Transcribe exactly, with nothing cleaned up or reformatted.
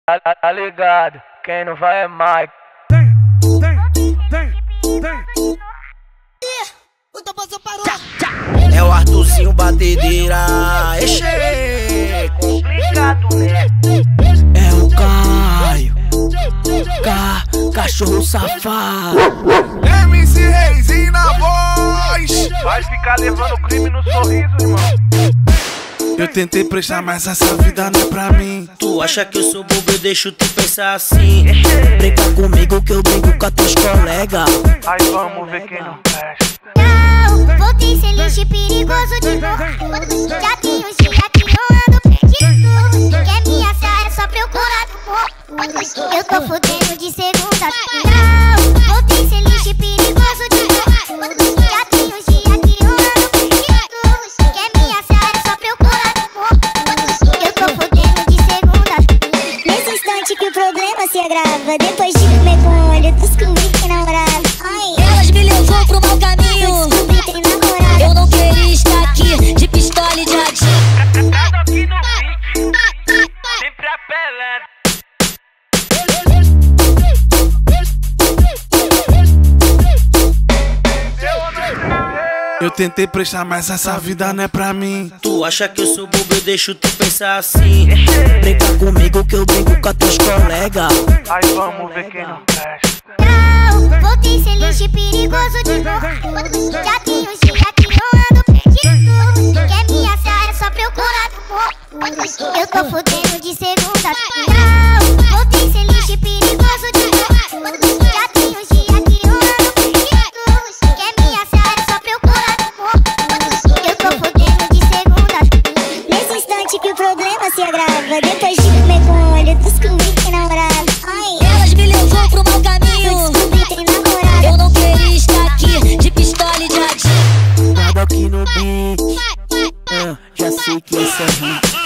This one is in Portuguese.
Tá, tá, tá ligado? Quem não vai é Mike. É o Arthurzinho batedeira, exe. Complicado, né? É o Caio, Ca, cachorro safado. M C Reizinho na voz. Vai ficar levando crime no sorriso, irmão. Eu tentei prestar, mas essa vida não é pra mim. Tu acha que eu sou bobo, eu deixo tu pensar assim. Brinca comigo que eu brinco com a teus colegas. Aí vamos ver quem não presta. Não, voltei sem lixo perigoso de novo. Já tem uns dias que eu ando perdido. Quer me achar é só procurar no morro. Eu tô fudendo de segunda. Não, voltei sem lixo perigoso de novo. Já tem uns dias que eu ando perdido. Quer me achar é só procurar no morro. Eu tô fudendo de segunda. Nesse instante que o problema se agrava. Depois de comer com o olho, descobri que namorava. Elas me levou pro mau caminho. Eu não queria estar aqui de pistola e de radinho. Cada aqui no beat, sempre apelando. Eu tentei prestar, mas essa vida não é pra mim. Tu acha que eu sou bobo, eu deixo tu pensar assim. Brinca comigo que eu brinco com a teus colegas. Aí vamos ver quem não presta. Não, voltei sem lixo perigoso de novo. Já tem uns dias que eu ando perdido. Quer me achar é só procurar no morro. Eu tô fudendo de segunda. Não, voltei sem lixo perigoso de novo. Já tem uns dias que eu ando perdido. Quer me achar é só procurar no morro. Eu tô fudendo de segunda. Nesse instante que o problema se agrava. Depois de comer com o olho, descobri que namorava. Elas me levou pro mau caminho. Eu não queria estar aqui de pistola e de radinho. Nada aqui no beat, uh, já sei que esse é hit.